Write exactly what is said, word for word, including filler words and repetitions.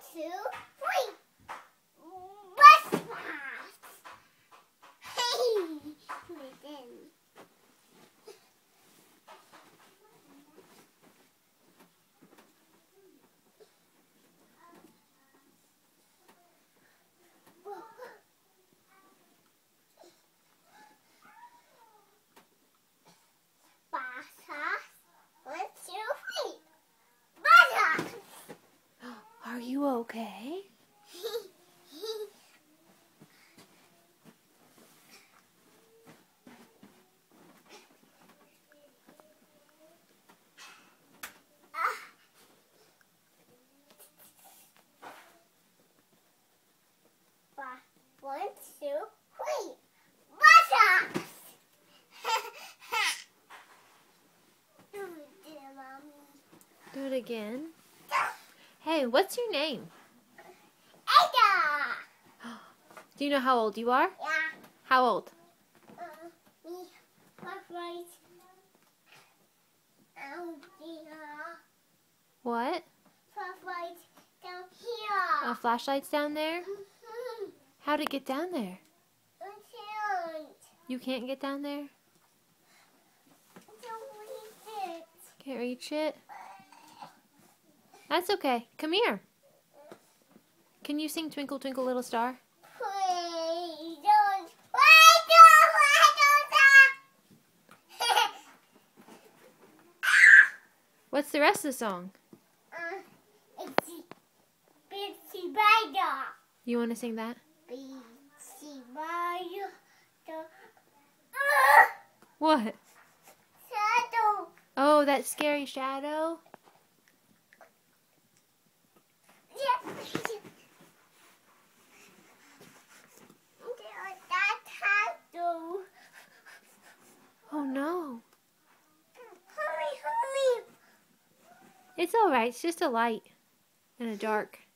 two, three. Bus pass. Hey, then. Are you okay? One, two, three. Buttocks. Do it, Mommy. Do it again. Hey, what's your name? Ada. Do you know how old you are? Yeah. How old? Uh, me. Right. Out there. What? Right down here. A flashlight's down there? Mm-hmm. How'd it get down there? I can't. You can't get down there? I don't read it. Can't reach it? That's okay. Come here. Can you sing Twinkle Twinkle Little Star? Please don't. Wait, don't, wait, don't. What's the rest of the song? uh, it's Bitsy Spider. You want to sing that? Bitsy Spider. Uh, What? shadow. Oh, that scary shadow? Yeah. That shadow. Oh no. Hurry, hurry. It's alright. It's just a light in the dark.